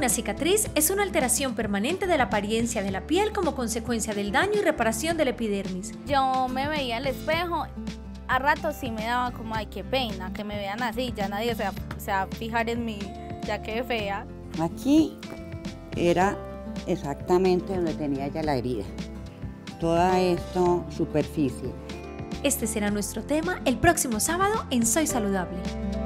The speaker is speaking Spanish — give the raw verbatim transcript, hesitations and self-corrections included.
Una cicatriz es una alteración permanente de la apariencia de la piel como consecuencia del daño y reparación del epidermis. Yo me veía al espejo, a ratos sí me daba como, ay, qué pena, que me vean así, ya nadie se va, se va a fijar en mí, ya que fea. Aquí era exactamente donde tenía ya la herida, toda esta superficie. Este será nuestro tema el próximo sábado en Soy Saludable.